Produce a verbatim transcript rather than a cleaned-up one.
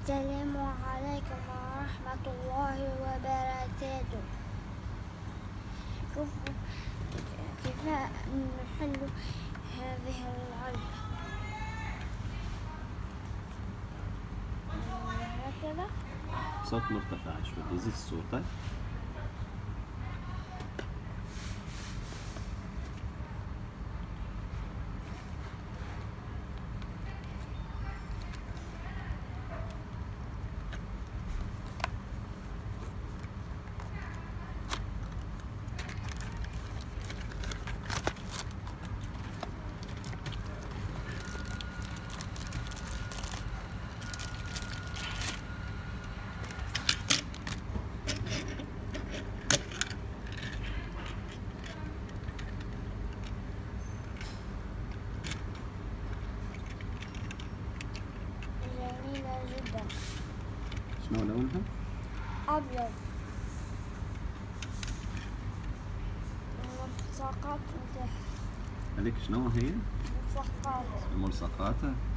السلام عليكم ورحمة الله وبركاته. شوفوا كيف نحل هذه العلبة هكذا. صوت مرتفع شوي، زيد صوتك. جميلة جدا. شنو لونها؟ أبيض. الملصقات انتهت. هذيك شنو هي؟ ملصقات. الملصقات.